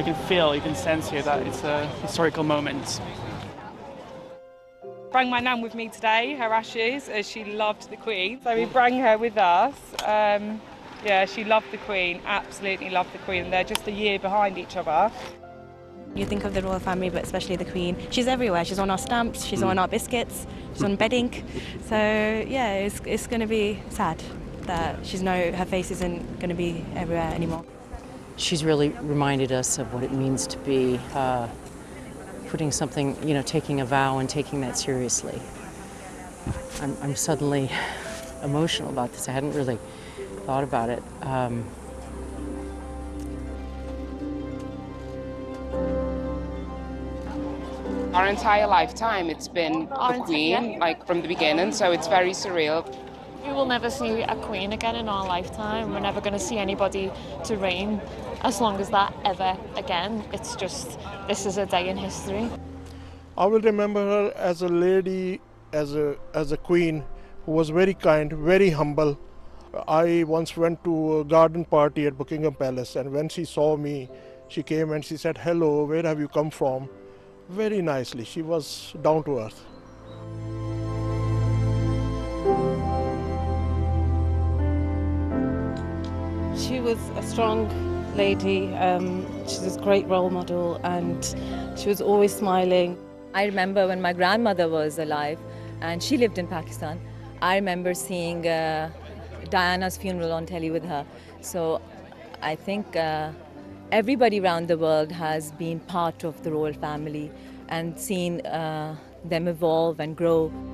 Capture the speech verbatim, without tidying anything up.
You can feel, you can sense here that it's a historical moment. Bring my nan with me today, her ashes, as she loved the Queen. So we bring her with us. Um, yeah, she loved the Queen, absolutely loved the Queen. They're just a year behind each other. You think of the royal family, but especially the Queen. She's everywhere. She's on our stamps, she's on our biscuits, she's on bedding. So yeah, it's, it's going to be sad that she's no, her face isn't going to be everywhere anymore. She's really reminded us of what it means to be uh, putting something, you know, taking a vow and taking that seriously. I'm, I'm suddenly emotional about this. I hadn't really thought about it. Um, Our entire lifetime, it's been the Queen, like from the beginning, so it's very surreal. We will never see a Queen again in our lifetime. We're never going to see anybody to reign as long as that ever again. It's just, this is a day in history. I will remember her as a lady, as a, as a queen who was very kind, very humble. I once went to a garden party at Buckingham Palace, and when she saw me, she came and she said, "Hello, where have you come from?" Very nicely. She was down to earth. She was a strong lady. Um, she was a great role model, and she was always smiling. I remember when my grandmother was alive and she lived in Pakistan, I remember seeing uh, Diana's funeral on telly with her. So I think uh, everybody around the world has been part of the royal family and seen uh, them evolve and grow.